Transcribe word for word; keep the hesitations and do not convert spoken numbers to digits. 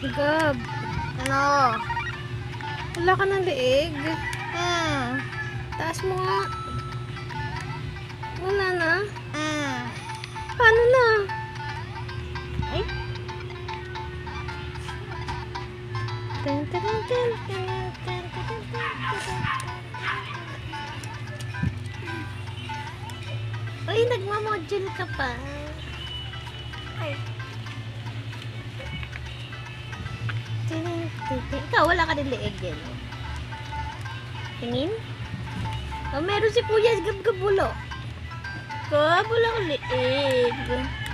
Gab, Ano? wala ka ng leeg. Hmm. Taas mo nga. Wala na. Hmm. Paano na? Ay. Tan, tan, tan, tan, tan, tan, tan, tan. Uy, nagmamodule ka pa. Ay. Tining, tining. Ikaw, wala ka din leeg yan. Tingin? Oh, meron si Kuya Gab-Gabulo. Gab, wala ka leeg.